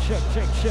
check.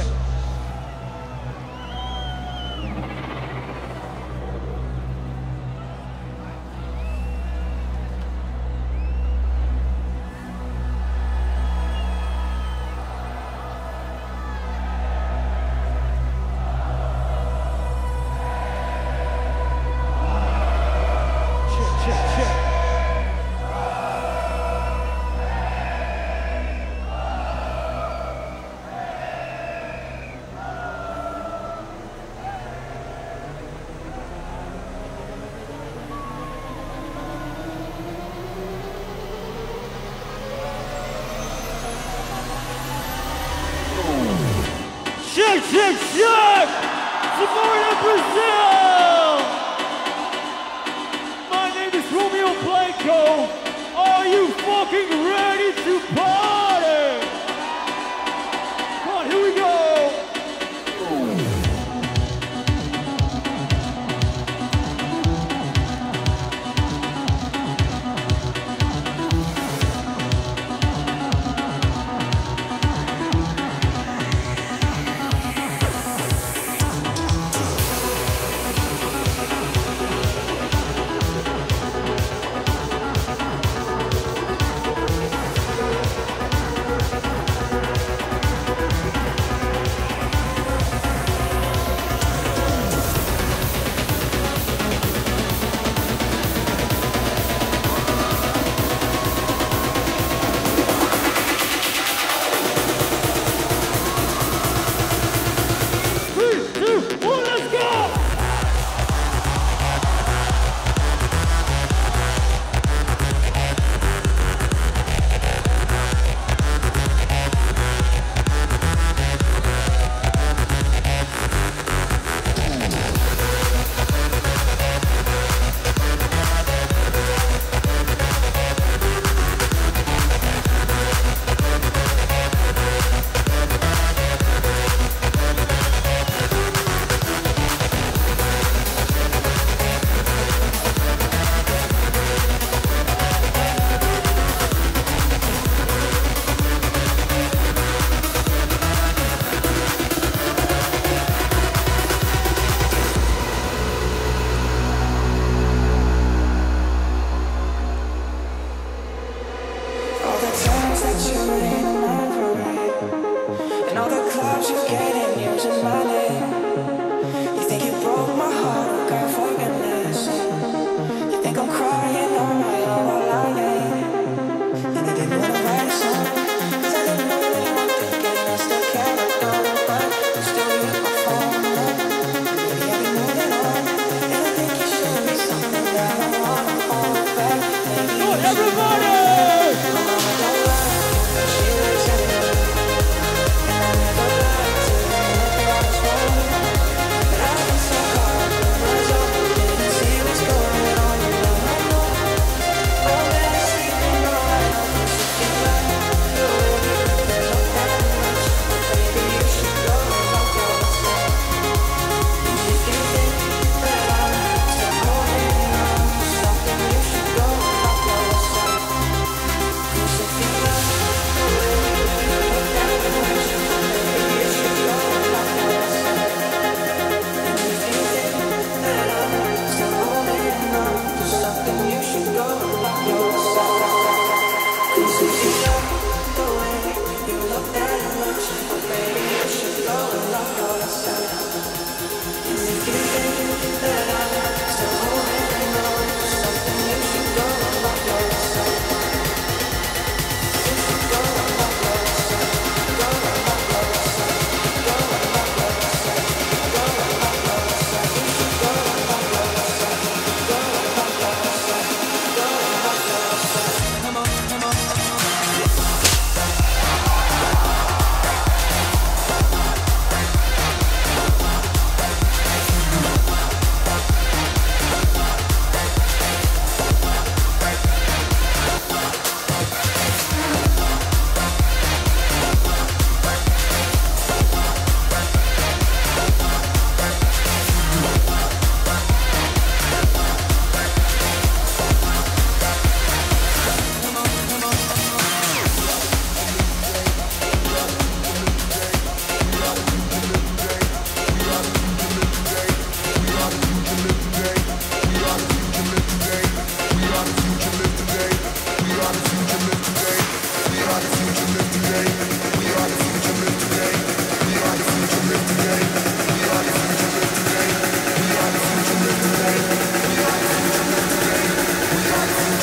Check! Supporting Brazil! My name is Romeo Blanco. Are you fucking ready to party? Come on, here we go!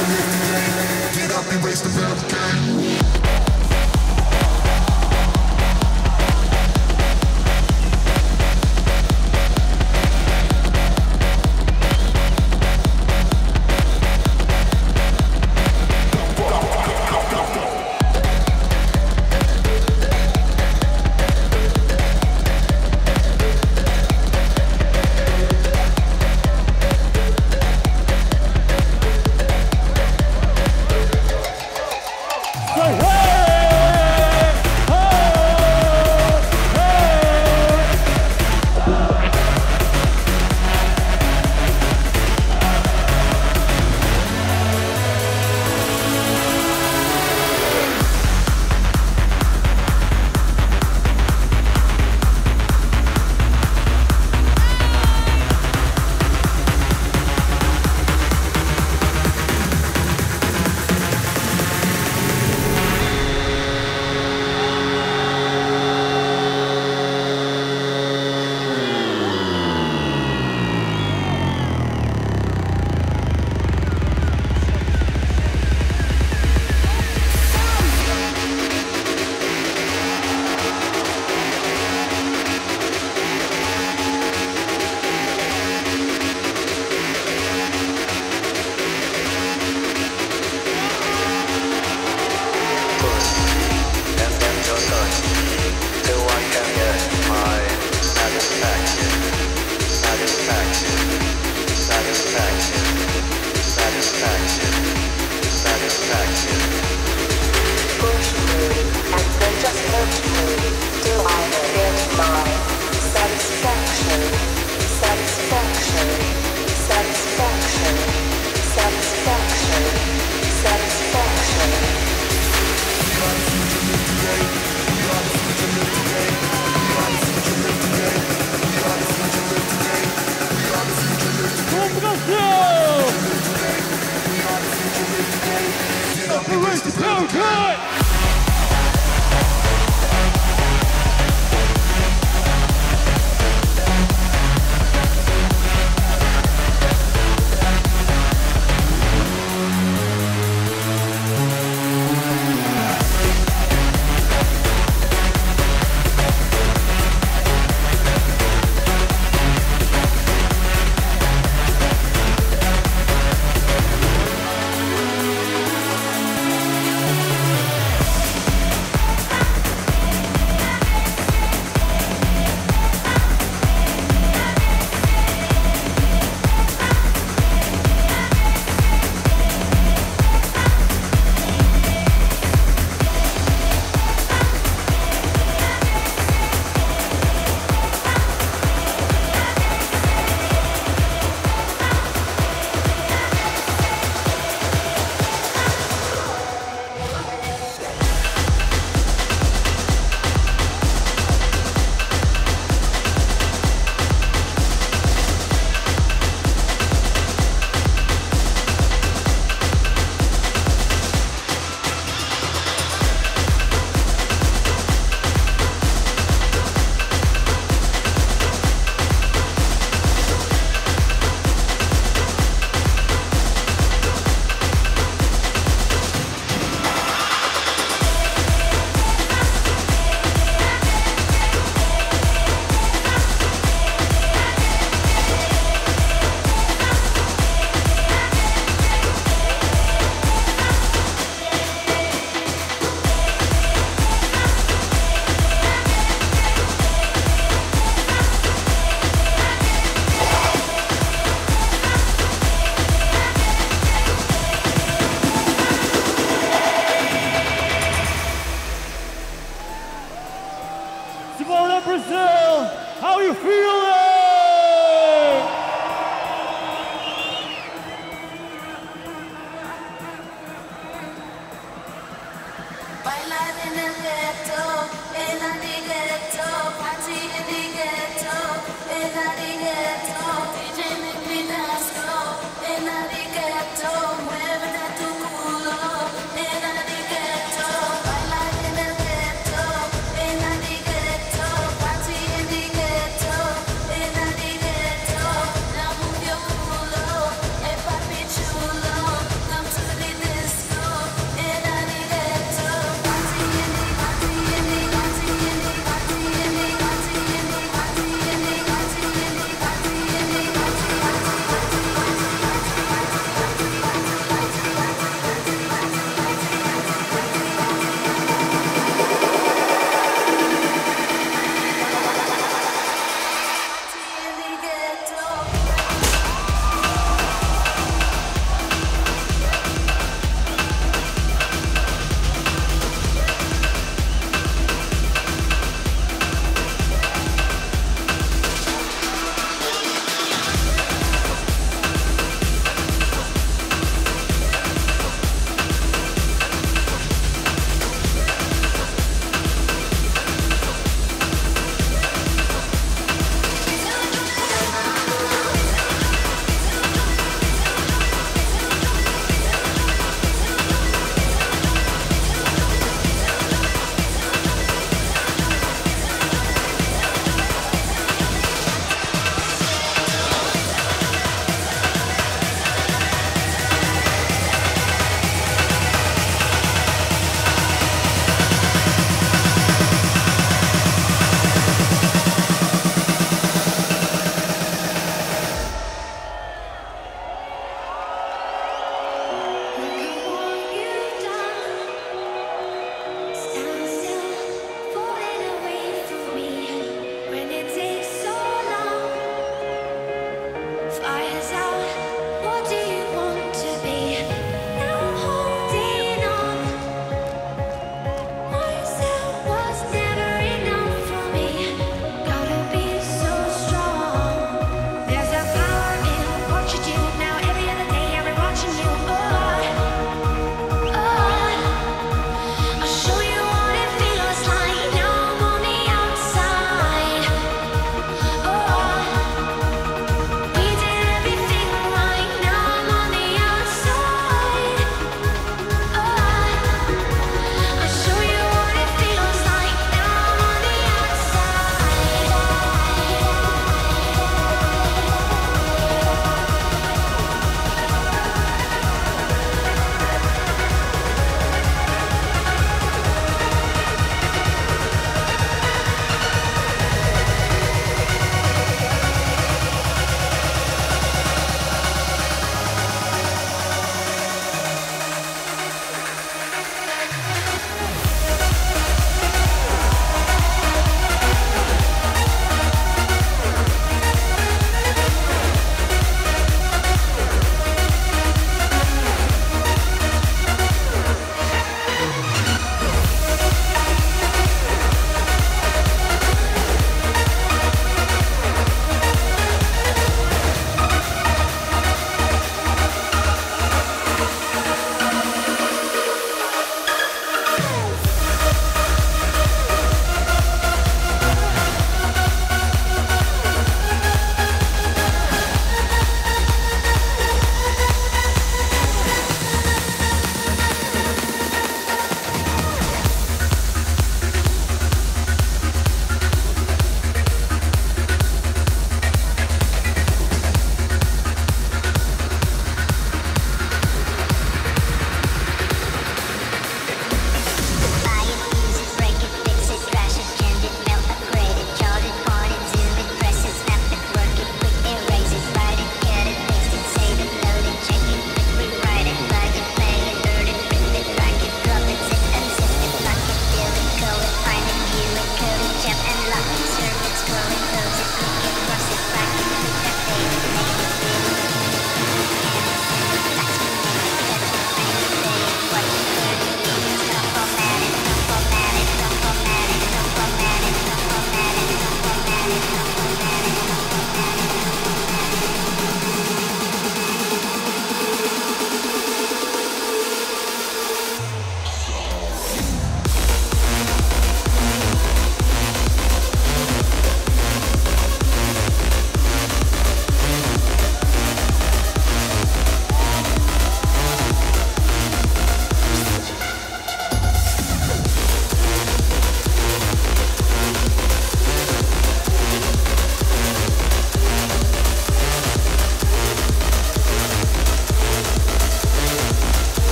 Come to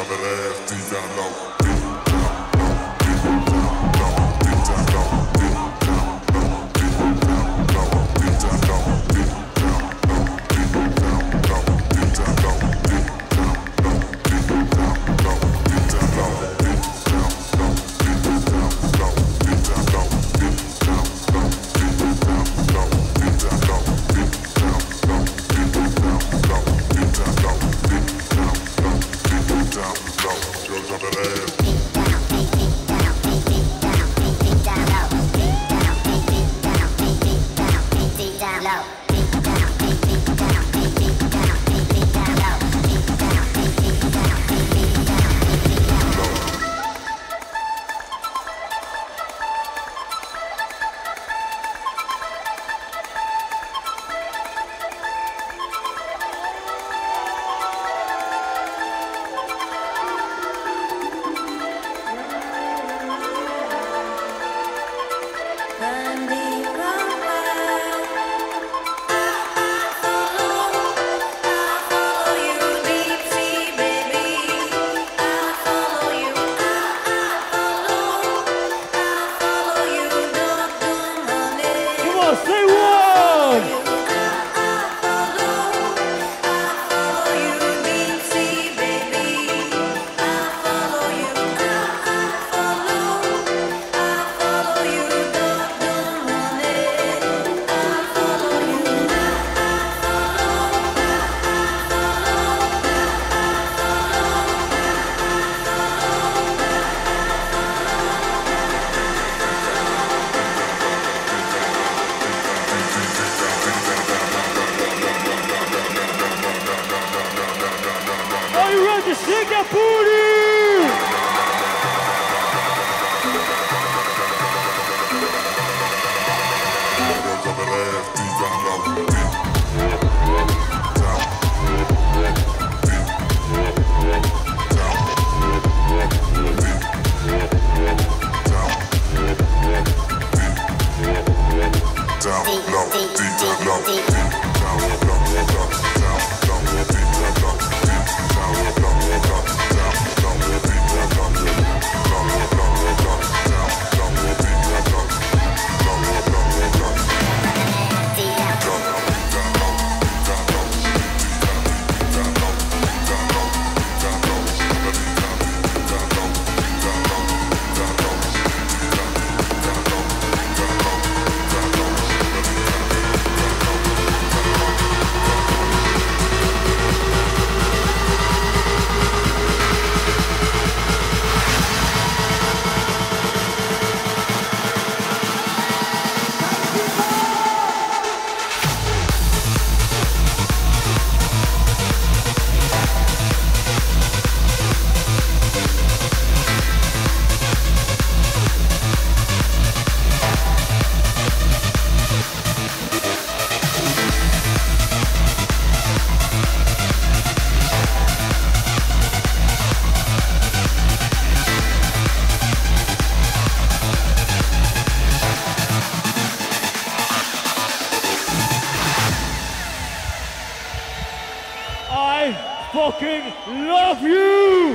fucking love you!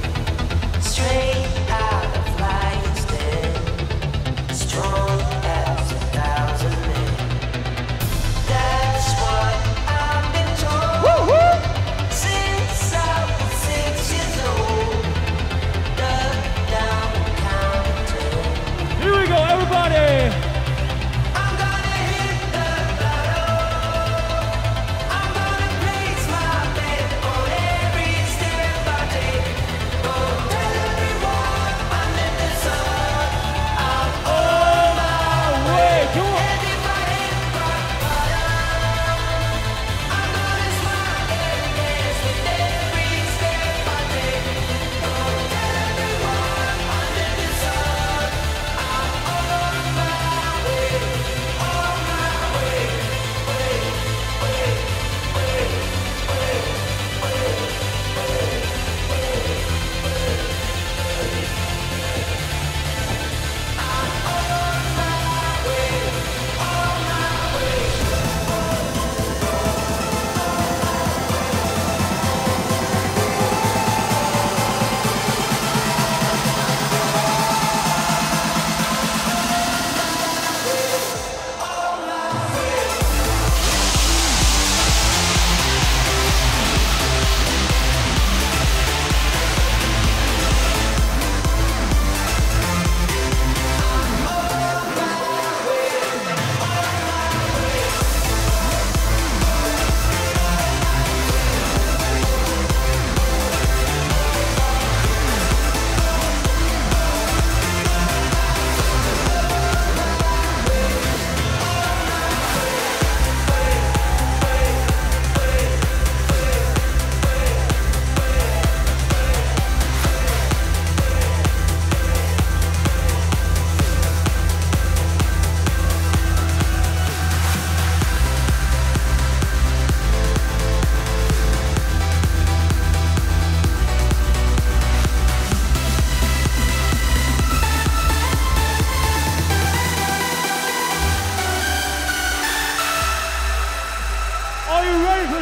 Straight out of lion's den, strong as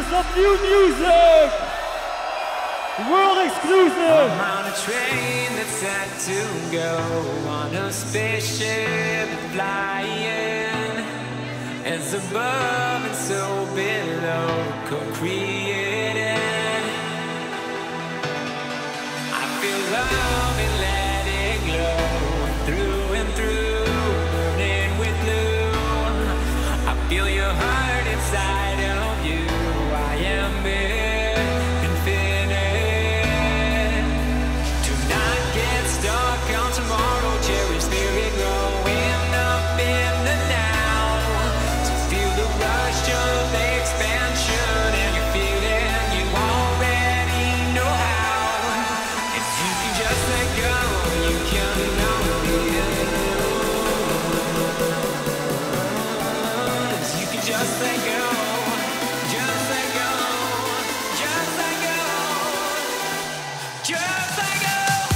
some new music! World exclusive! I'm on a train that's set to go, on a spaceship flying. As above and so below, co-created. I feel love and let it glow, through and through, burning with blue. I feel your heart inside of you. I am infinite. Do not get stuck on tomorrow. Cherish spirit growing up in the now. To feel the rush of expansion, and you feel it, you already know how. If you can just let go, you can know it. You can just let go. Just let go. Just let go. Just let go.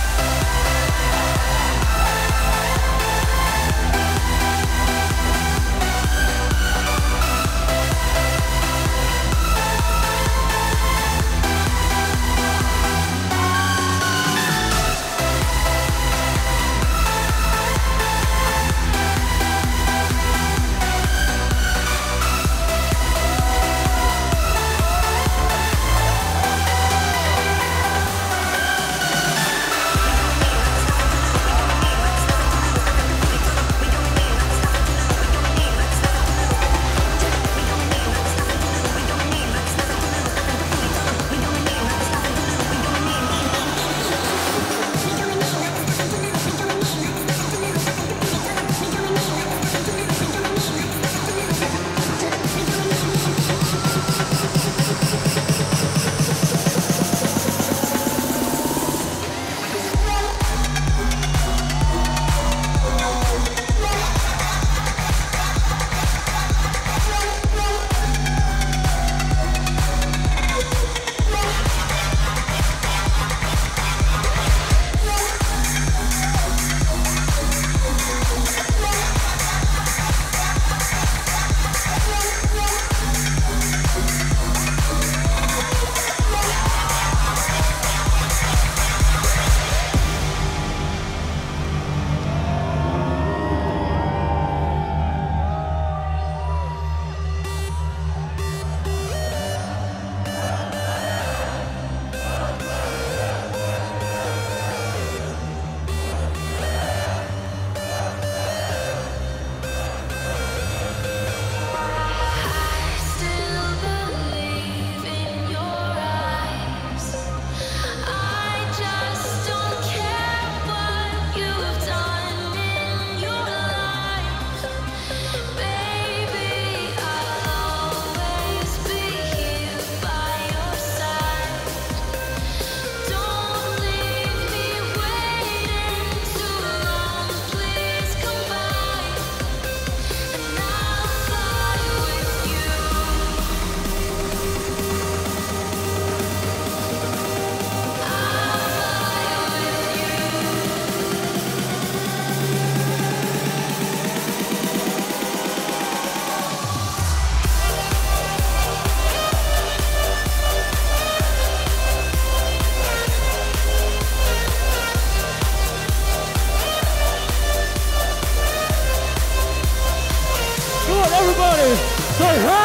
Everybody, say hey!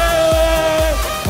Hey!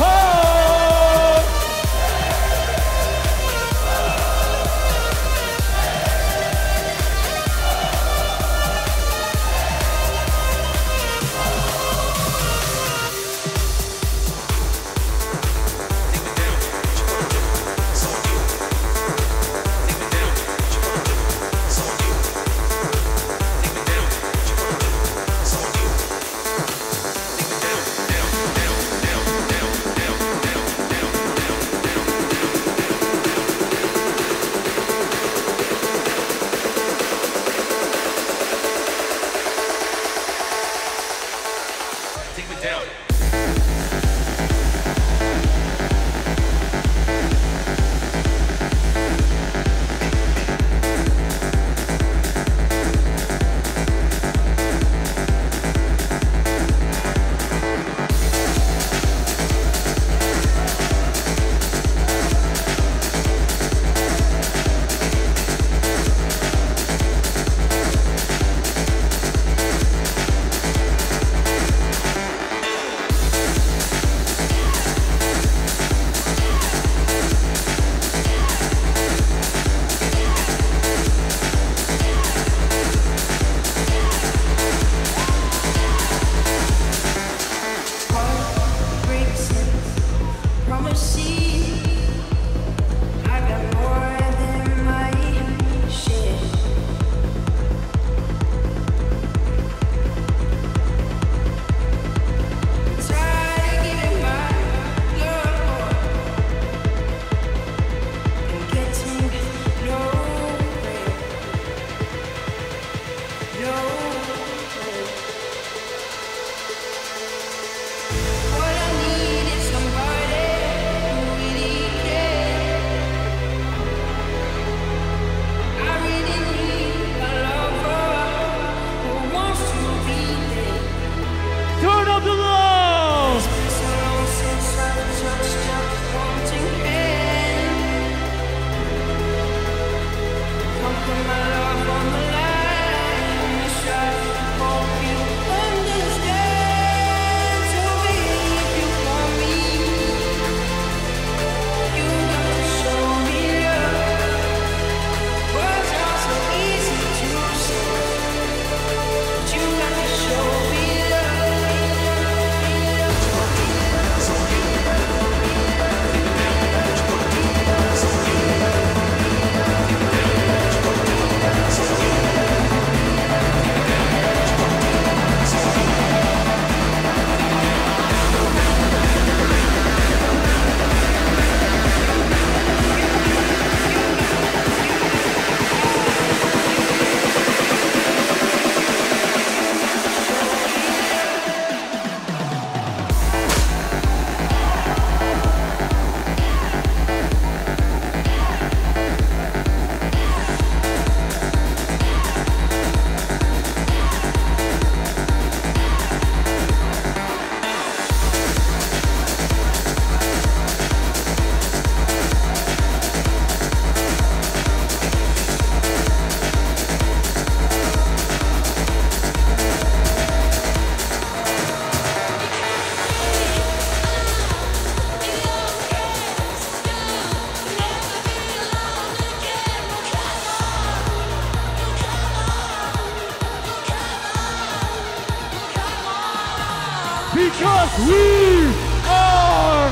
Because we are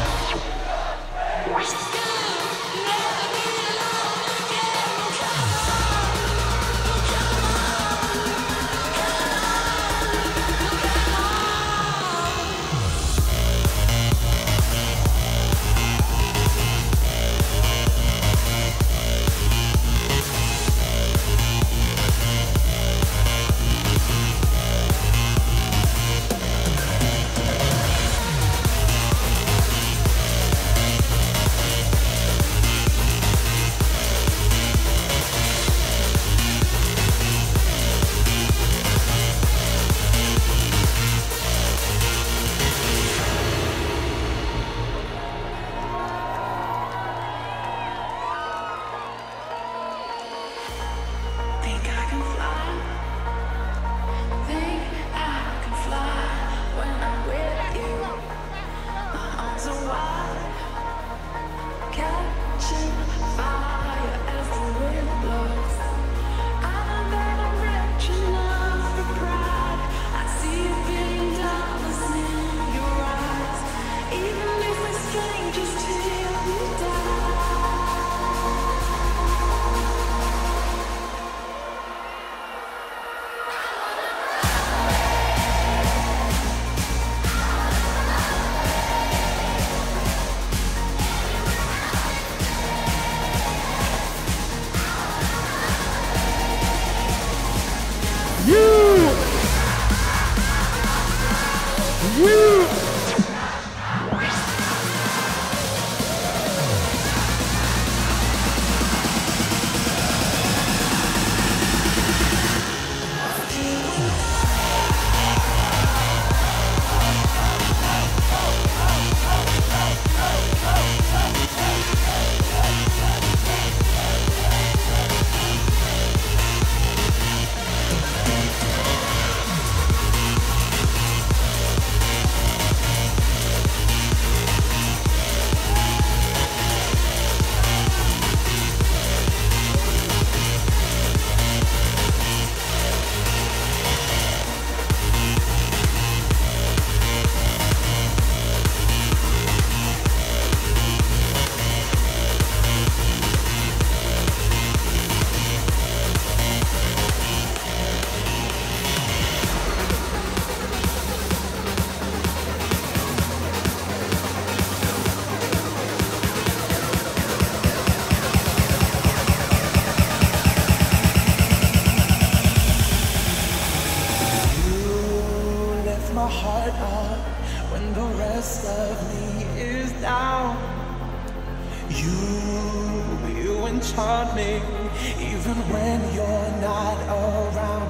enchant me, even when you're not around.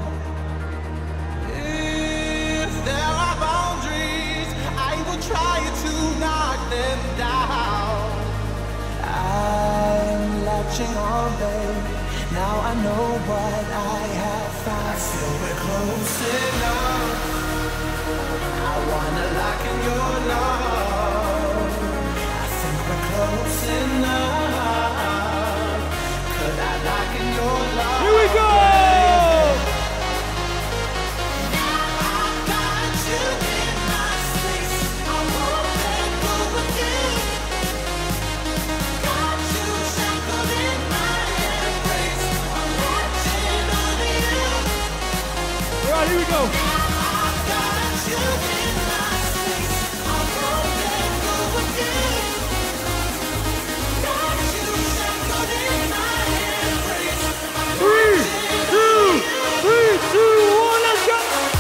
If there are boundaries, I will try to knock them down. marching on, baby. Now I know what I have found. I feel we're close enough. I wanna lock in your love. I think we're close enough. Could I lock in your love? Here we go! Here we go. Three, two, one, let's go.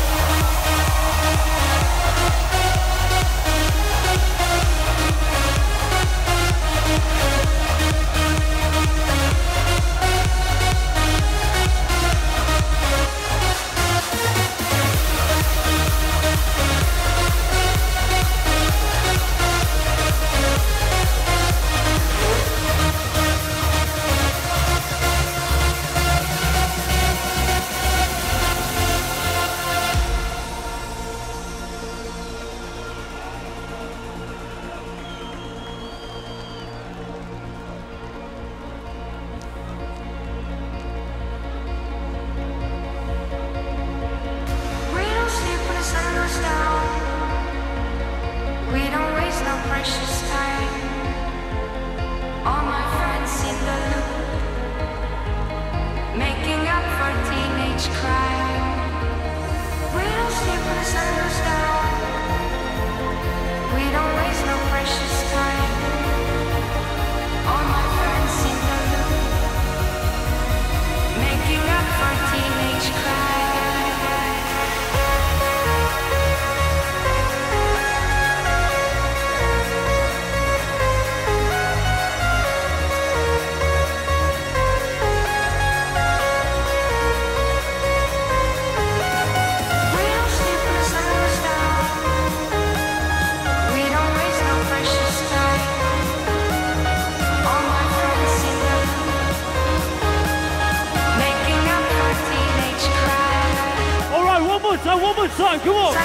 One more time, come on!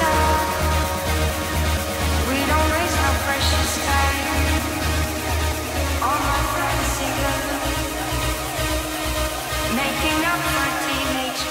We don't waste no precious time. All my friends sing along, making up for teenage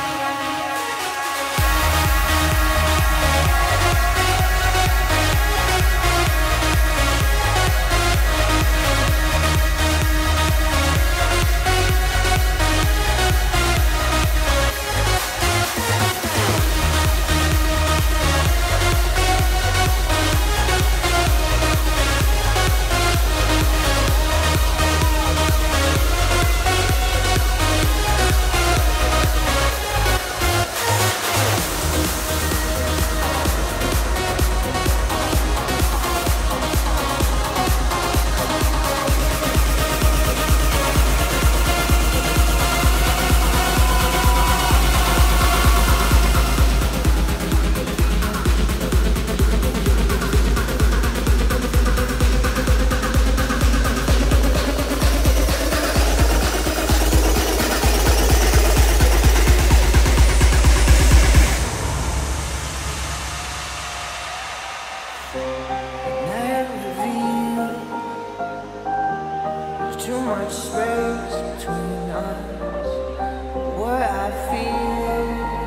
too much space between us. What I feel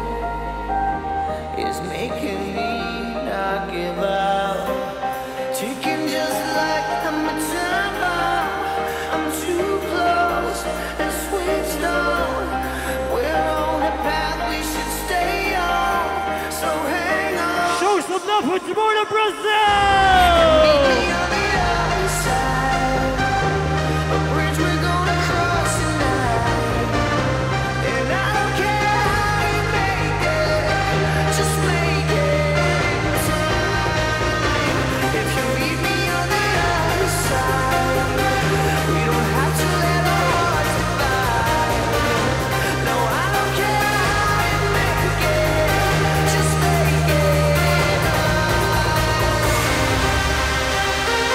is making me not give up. Ticking just like I'm a time bomb. I'm too close and switched on. We're on a path we should stay on. So hang on. Show some love for Timor Brazil! Meet me on the other side. A bridge we're gonna cross tonight. And I don't care how you make it, just make it time. If you meet me on the other side, we don't have to let our hearts divide. No, I don't care how you make it, just make it.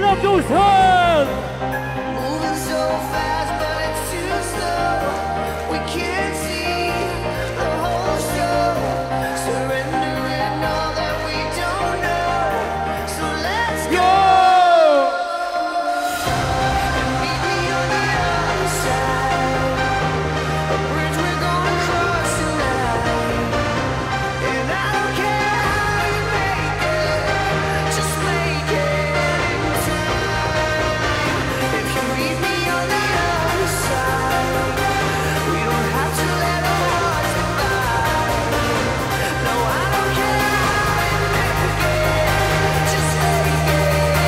clap those hands! Moving so fast, but it's too slow. We can't see the whole show. Surrendering all that we don't know. So let's go. And meet me on the other side. A bridge we're gonna cross tonight. And I don't care how you make it, just make it in time. If you meet me on the other side, we don't have to let our hearts divide. No, I don't care how you make it, just make it.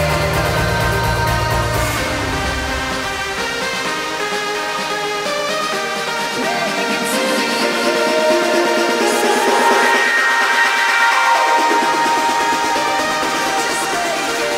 Make it to the other side. Just make it.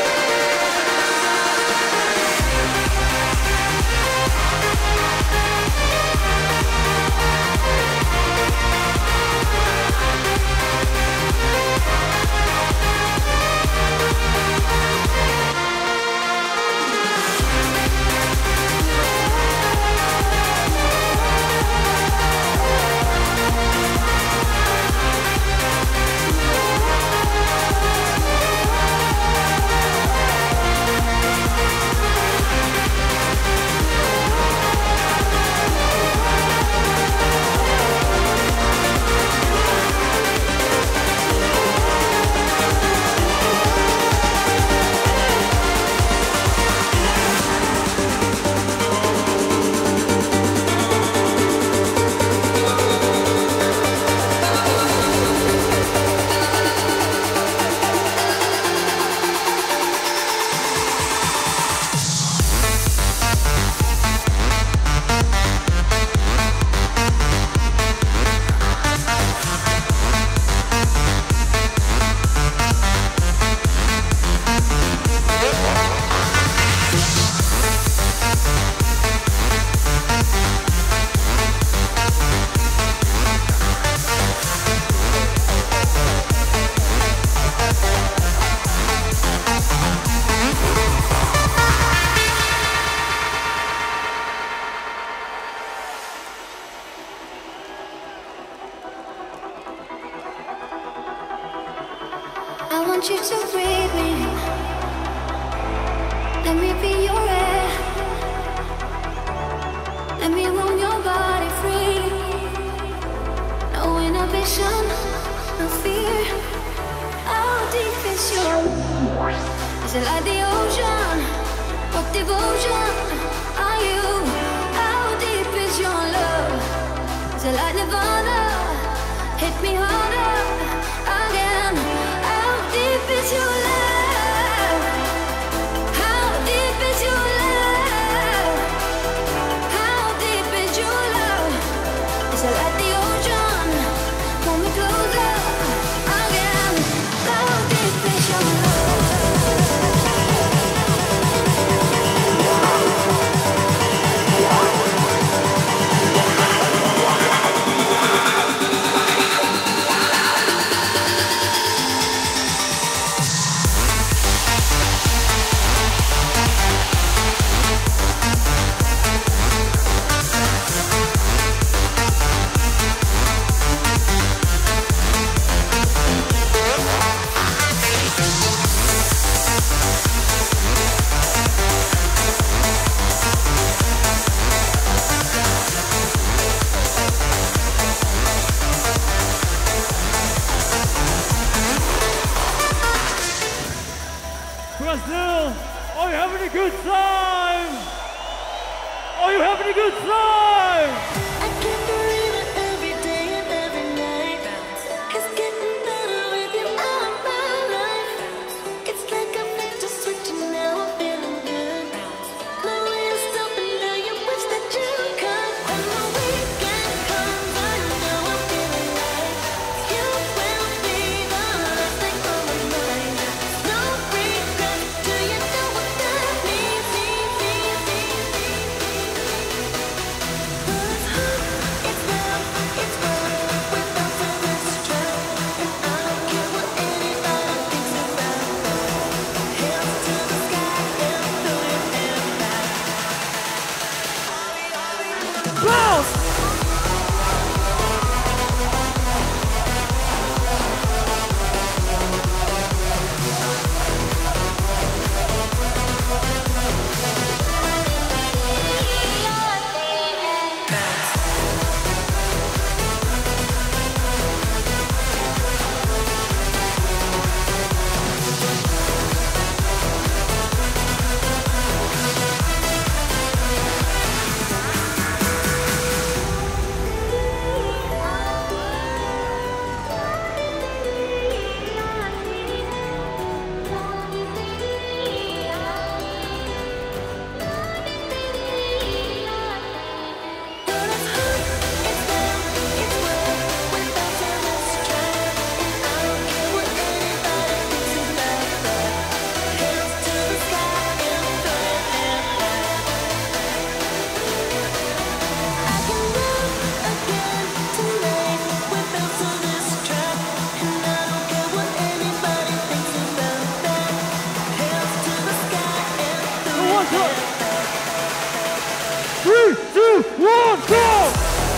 I want you to breathe me. Let me be your air. Let me roam your body free. No inhibition, no fear. How deep is your love? Is it like the ocean? What devotion are you? How deep is your love? Is it like Nirvana? Hit me harder again. How deep is your love? How deep is your love? How deep is your love? Is it like the ocean? Pull me closer again. How deep is your love? Brazil, are you having a good time? Are you having a good time? I can't believe it every day and every night. It's getting better with you out of my life. It's like I flipped a switch and now I'm feeling good. No way to stop and now you wish that you could. When the weekend comes, I know I'm feeling right. You will be the last thing on my mind. No regret, do you know what that means? one time. 3, 2, 1, go!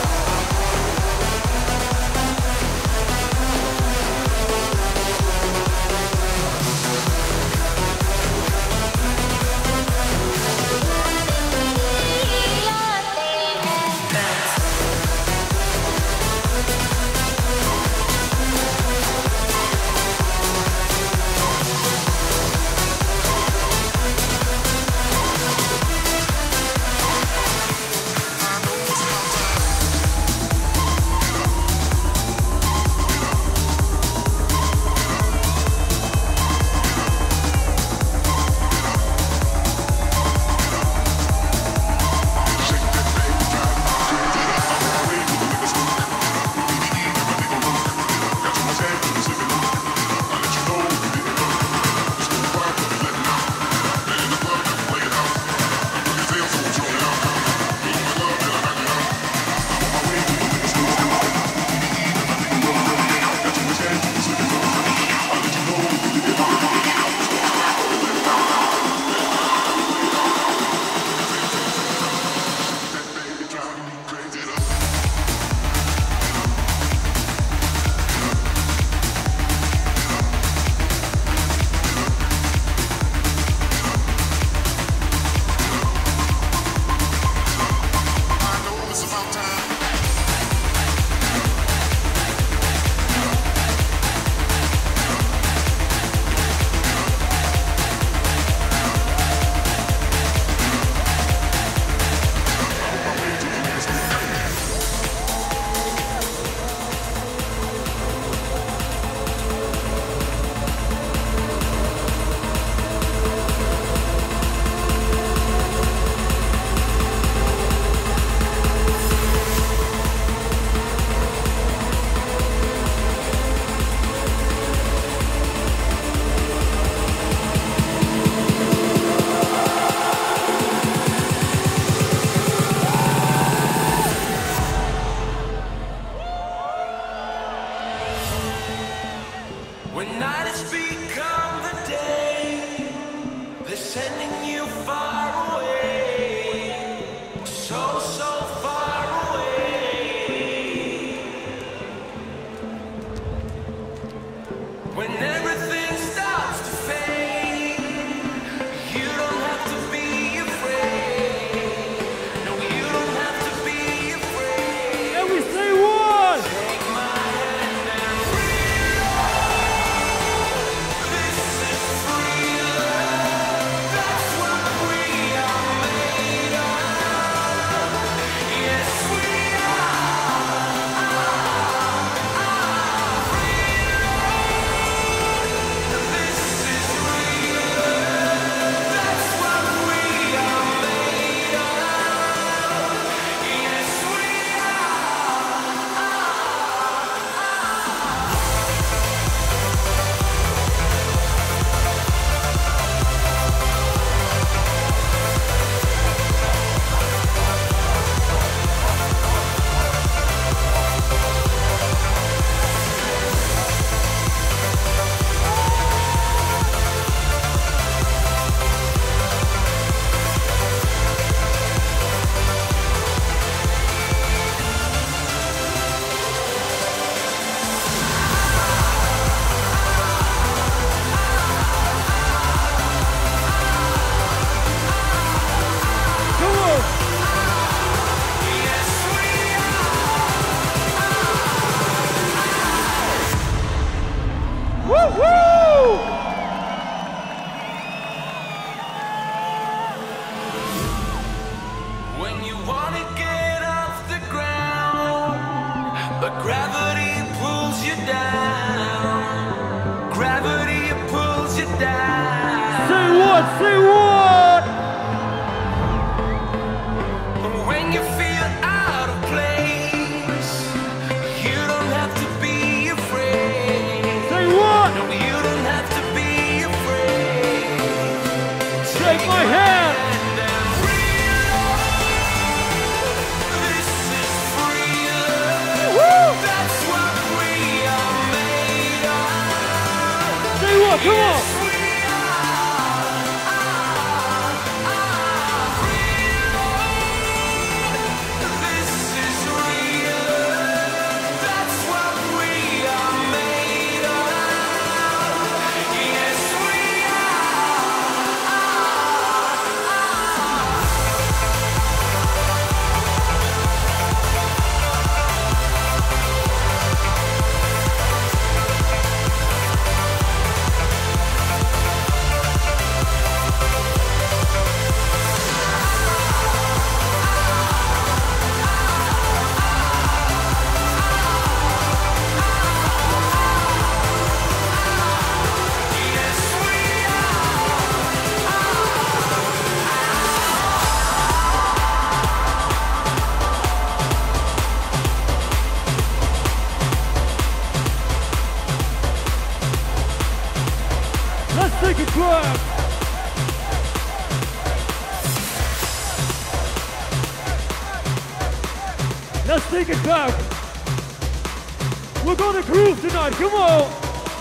When night has become the day, they're sending you far away, so, so far away. When everything starts to fade, you don't have to be afraid. No, you don't have to be afraid. And we say one! Take my hand and this is freedom. That's what we are made of. Yes, we are. This is freedom. That's what we are made of. Yes, we Come on! Yes, we Woo woo! When you wanna get off the ground, but gravity pulls you down. Gravity pulls you down. Say what? Say what? When you feel out of place, you don't have to be afraid. Say what? No, you don't have to be afraid. Take my hand! And realize this is freedom. Woo! That's what we are made of. Say what? Come on! Yes, we are. back. Let's take it back. We're gonna groove tonight, come on.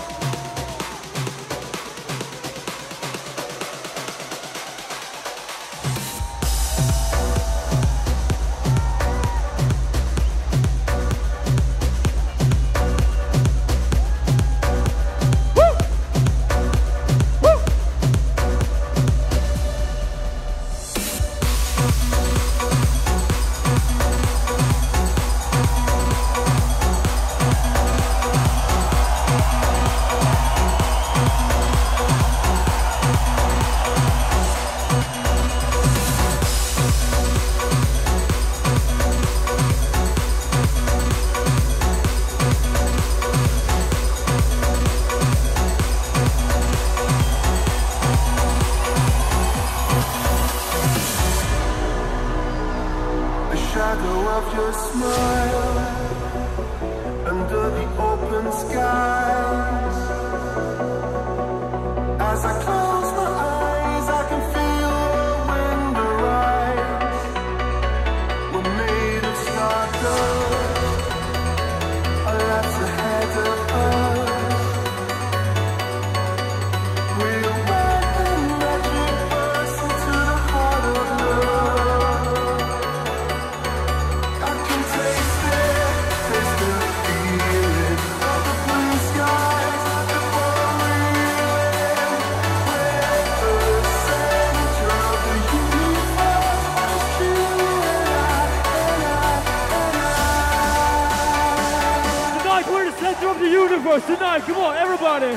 Tonight, come on, everybody.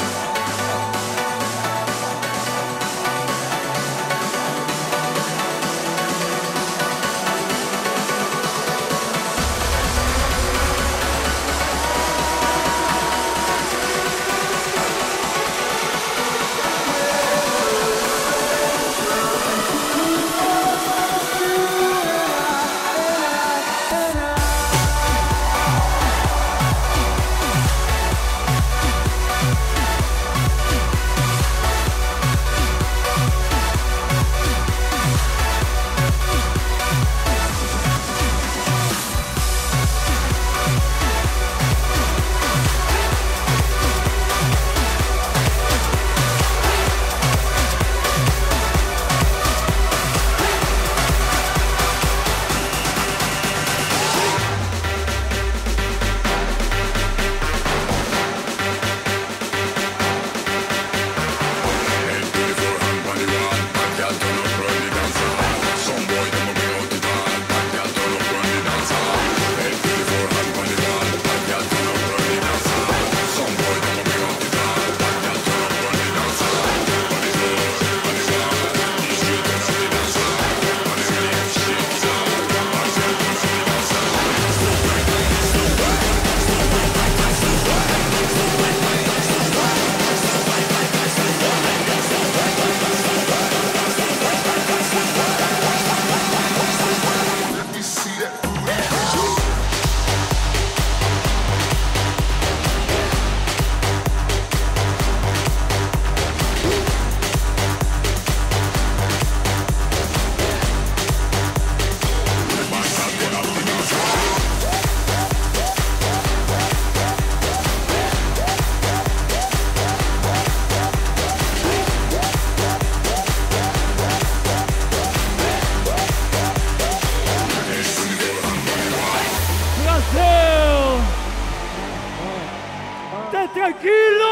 Tranquilo!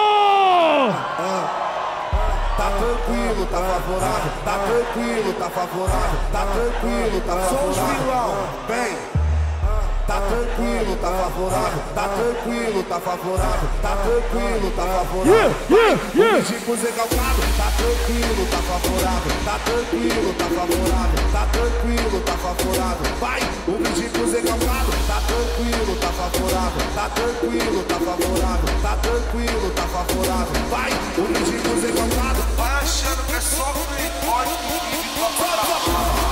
Tá tranquilo, tá favorável. Tá tranquilo, tá favorável. Tá tranquilo, tá favorável. Vem! Tá tranquilo, tá favorável. Tá tranquilo, tá favorável. Tá tranquilo, tá favorável. O Chico Zé Calcado. Tá tranquilo, tá favorável. Tá tranquilo, tá favorável. Tá tranquilo, tá favorável. Vai! O Chico Zé Calcado. Tá tranquilo, tá favorável. Tá tranquilo, tá favorável. Tá tranquilo, tá favorável. Vai! O Chico Zé Calcado. Vai achando que é só playboy que vive com a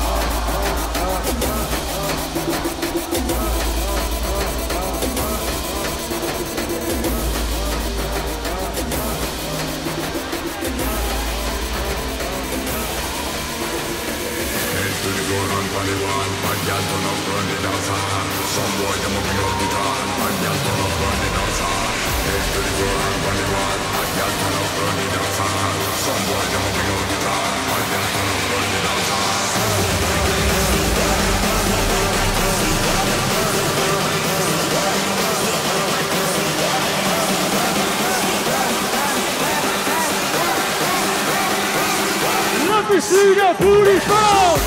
Let me see that booty sound!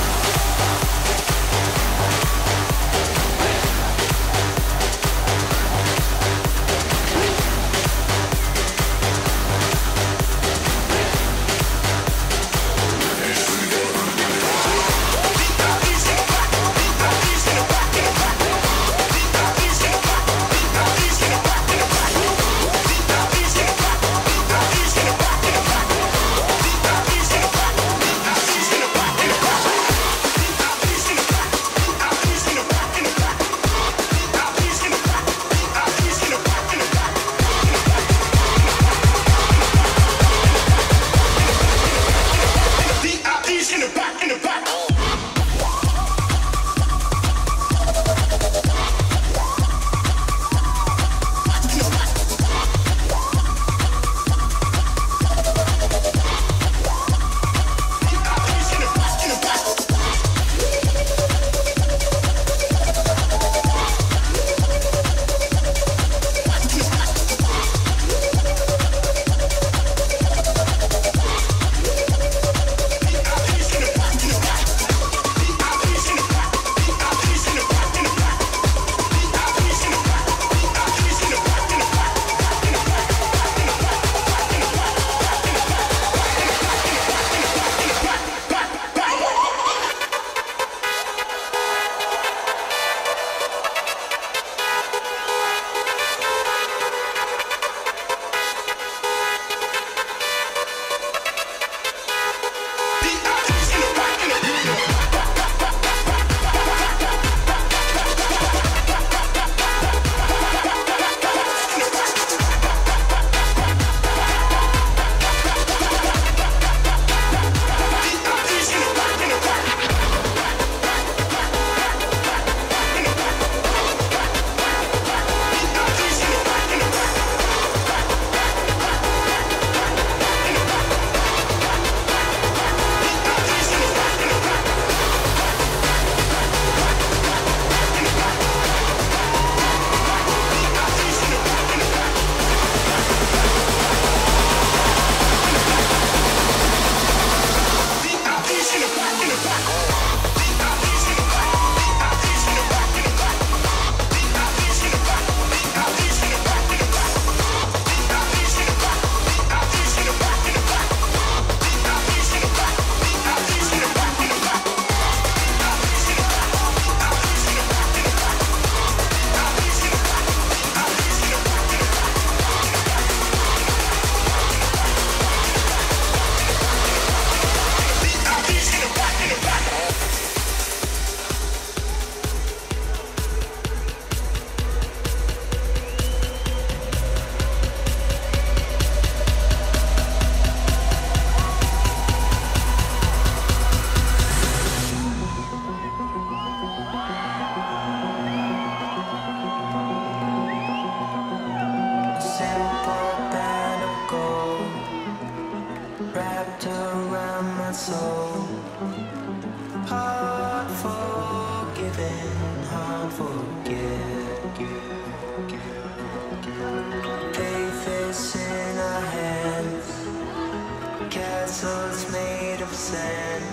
Castles made of sand.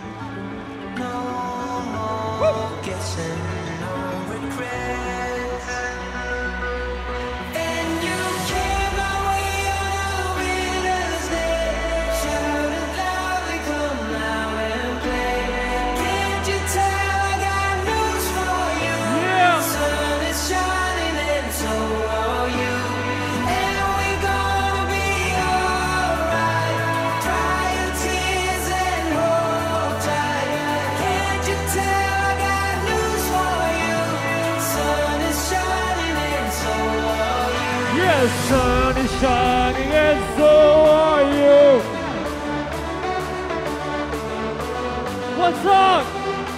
No more guessing, no regrets. And you came my way on a winter's day. Shouted loudly, come now and play. Can't you tell I got news for you? Yeah. The sun is shining and so are you. And we gonna be alright. Dry your tears and hold tight. Can't you tell I got news for you? Sun is shining and so are you. Yes, sun is shining and so are you. What's up?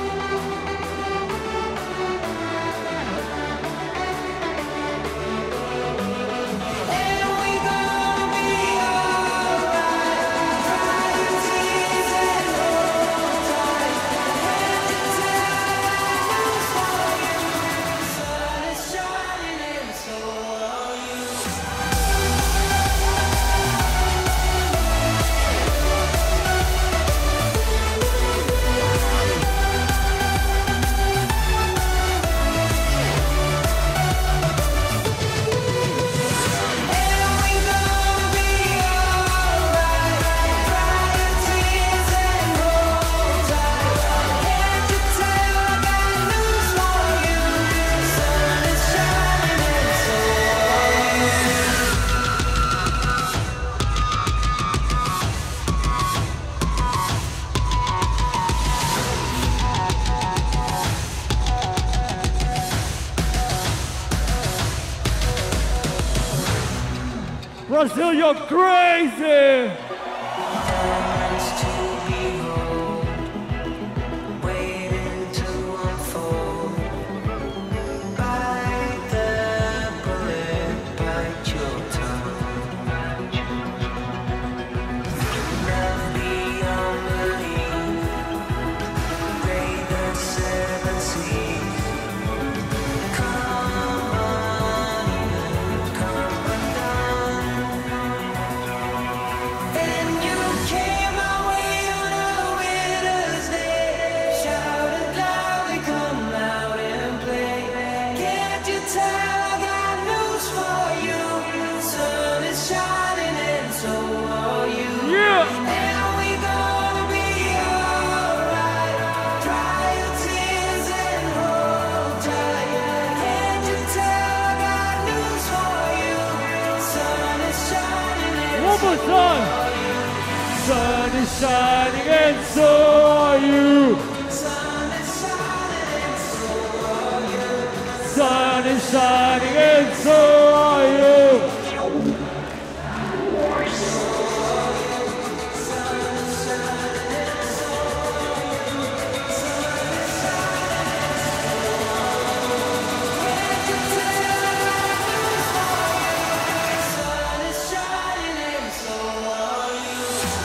Brazil, you're crazy! Diamonds to behold, waiting to unfold. Bite the bullet, bite your tongue. Love beyond belief, pray the seven seas. Come undone. And you came my way on a winter's day. Shouted loudly, come out and play. Can't you tell I got news for you? Sun is shining and so are you. Yeah! And we gonna be alright. Dry your tears and hold tight. Can't you tell I got news for you? Sun is shining and One more time! Sun is shining and so are you! sun is shining and so are you. Sun is shining and so are you! Sun is shining and so are you.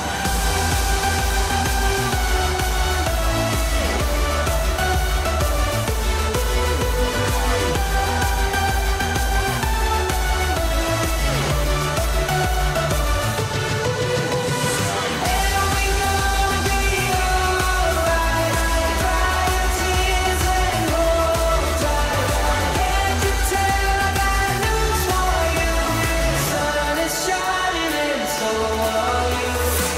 And we gonna be alright. Dry your tears and hold tight. Can't you tell I got news for you? Sun is shining and so are you.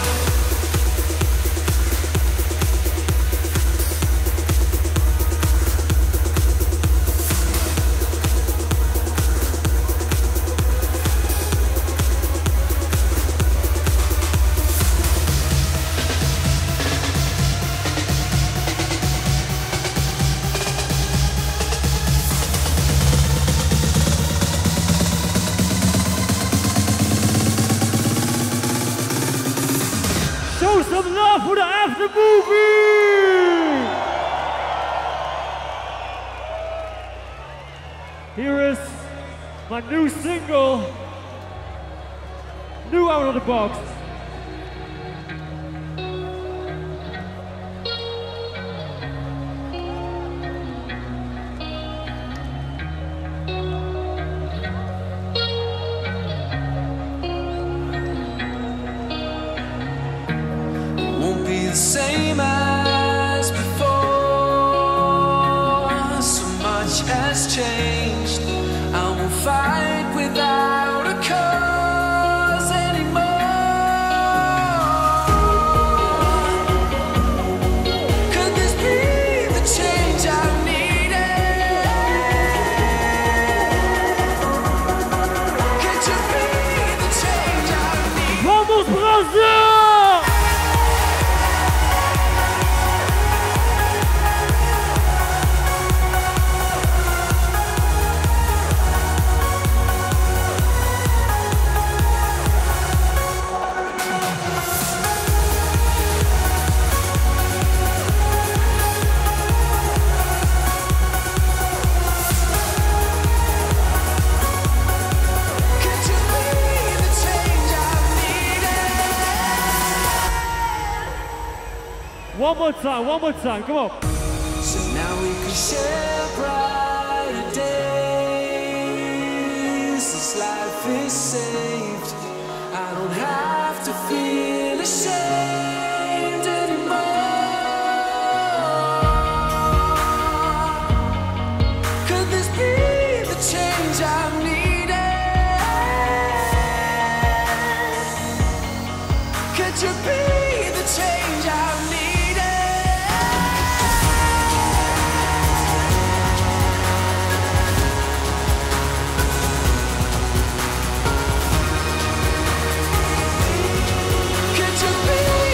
Show some love for the after movie! Here is my new single, new out of the box. Won't be the same as before. So much has changed. I won't fight without a cause anymore. Could this be the change I needed? Could you be the change I need? Vamos Brasil! Could you be the change I needed? One more time, come on. So now we can share brighter days. This life is saved. I don't have to feel ashamed anymore. Could this be the change I needed? Could you be the change I needed? Could you be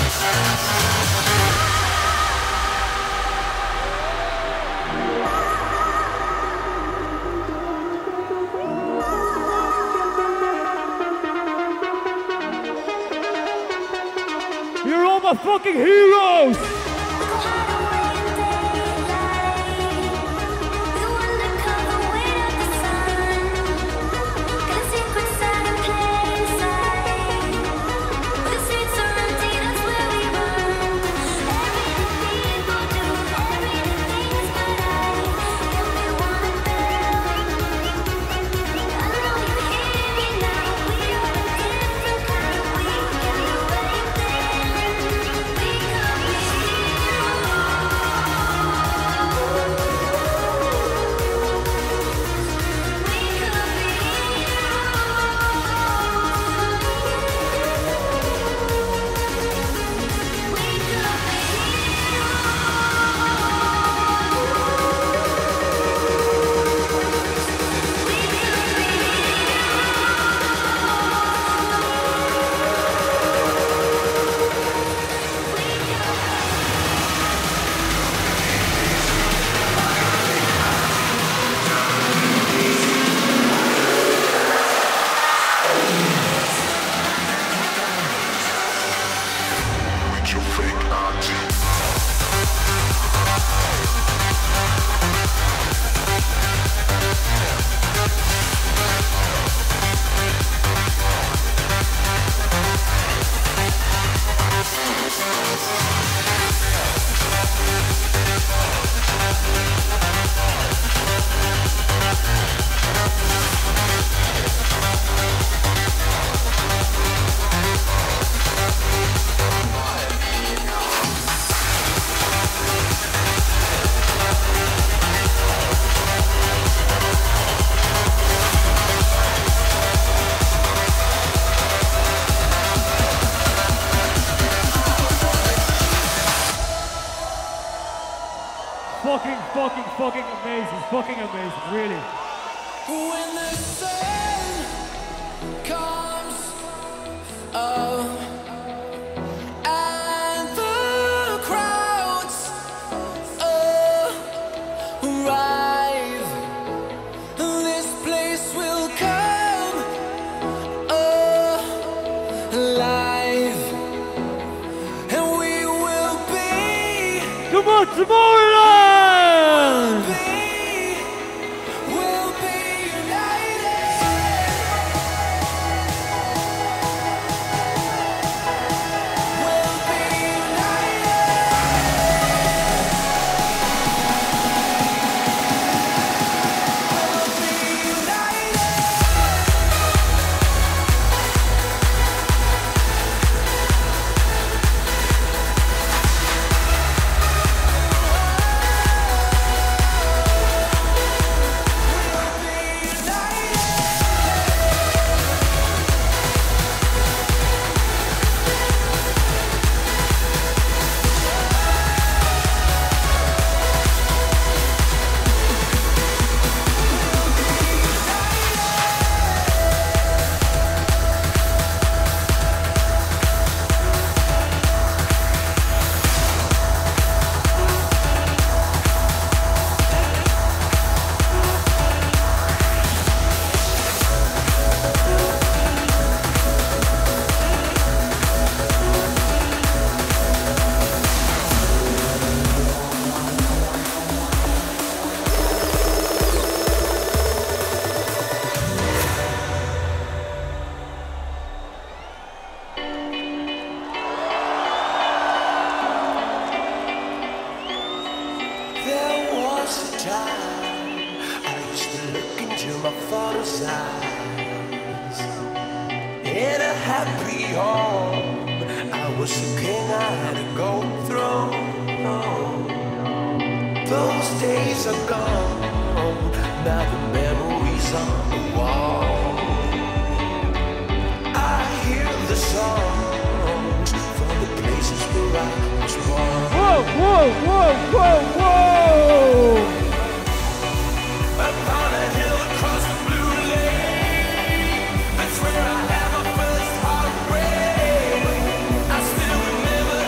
You're all my fucking heroes! Fucking amazing, fucking amazing, really. When the sun comes up and the crowds arrive, this place will come alive, and we will be. Come on, Tomorrowland! That's where I had my first heartbreak. I still remember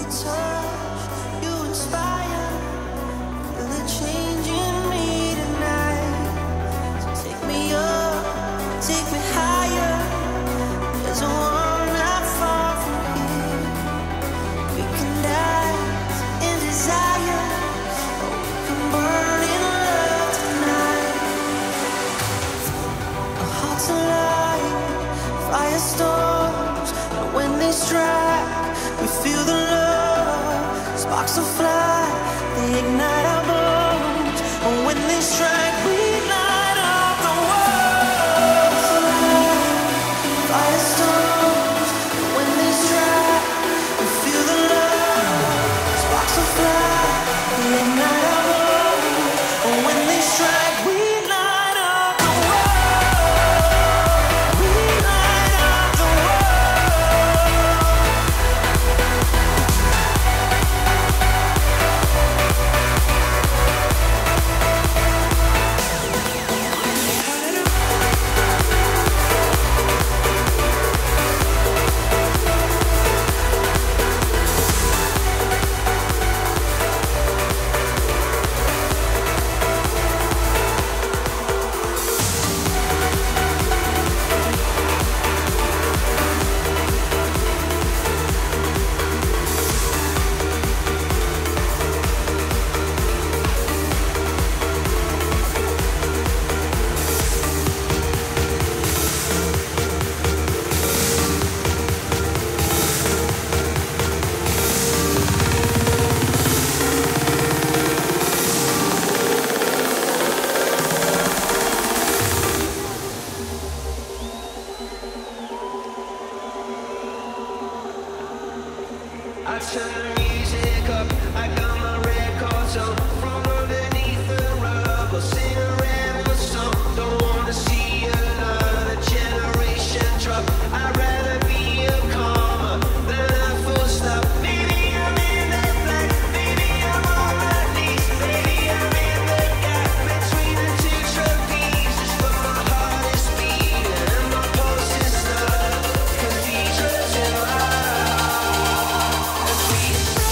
we touch, you inspire. Feel the change in me tonight. So take me up, take me higher. There's a world not far from here. We can dance in desire, or we can burn in love tonight. Our hearts alive, firestorms, and when they strike, we feel the love. Sparks will fly, they ignite our bones, and when they strike, we light up the world. Firestorms, and when they strike, we feel the love. Sparks will fly, they ignite our bones, and when they strike, we light up the world. We light up the I turn the music up, I got my records on. From underneath the rug, I'll sing a rebel song. Don't wanna see another generation drop. I'd rather be a comma than a full stop. Maybe I'm in that black, maybe I'm on my knees. Maybe I'm in the gap between the two trapezes. But my heart is beating and my pulse is stuck. Cathedrals in my heart as we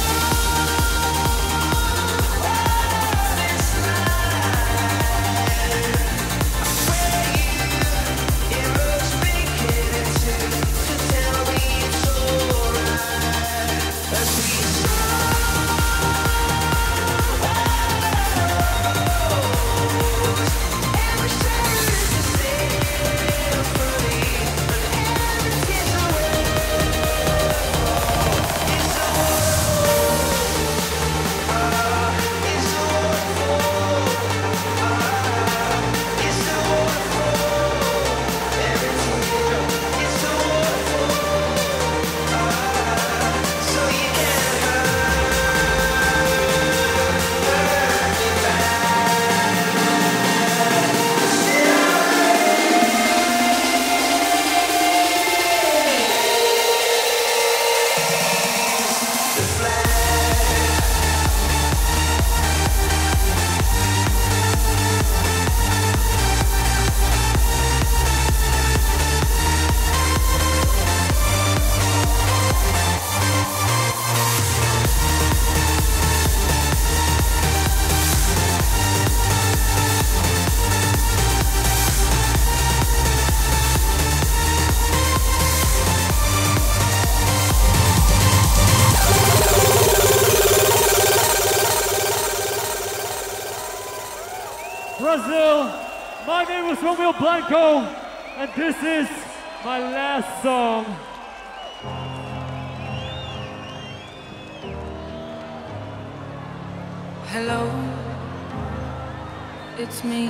Brazil, my name is Romeo Blanco, and this is my last song. Hello, it's me.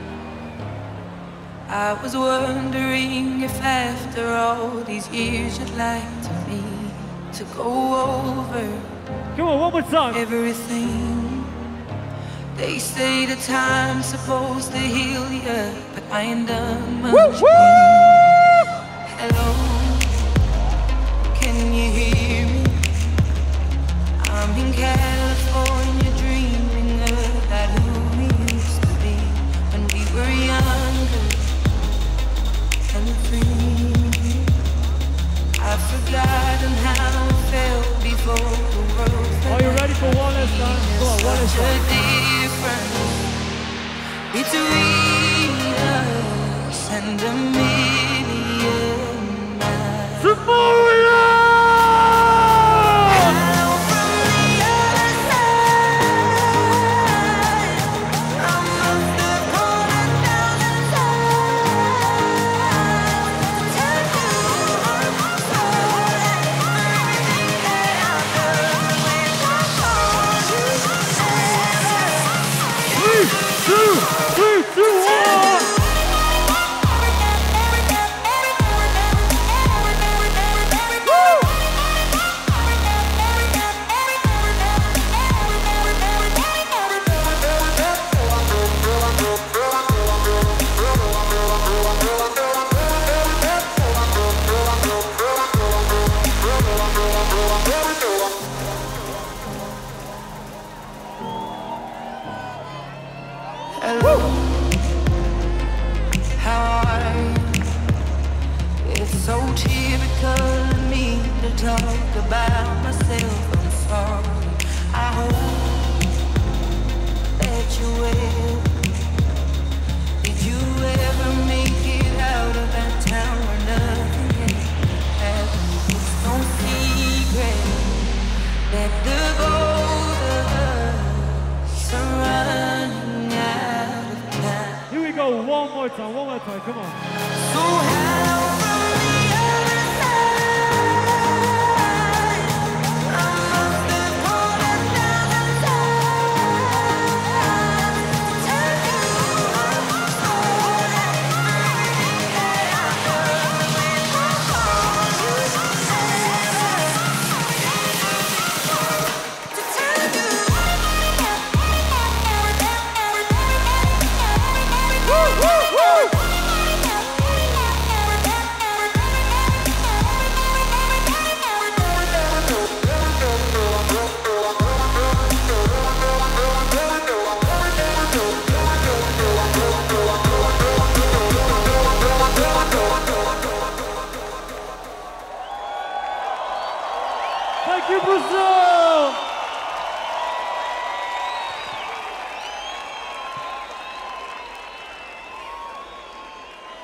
I was wondering if after all these years you'd like me to go over Come on, one more time. everything. They say the time's supposed to heal you, but I ain't done much. Hello, can you hear me? I'm in California dreaming about who we used to be when we were younger and free. I've forgotten how it felt before. between us and a million miles. Samoria! Hello from the other side. I must have called 1,000 times to tell you I'm sorry for everything that I've done. When I called you, Three, two, one! hello, how are you? It's so typical of me to talk about myself. I'm sorry. I hope that you will. Did you ever make it out of that town where nothing can happen? It's no secret that the both of us are running out of time. Here we go, one more time, come on. So hello from the other side. I must have called 1,000 times to tell you I'm sorry for everything that I've done. When I called you, to tell you. Thank you, Brazil!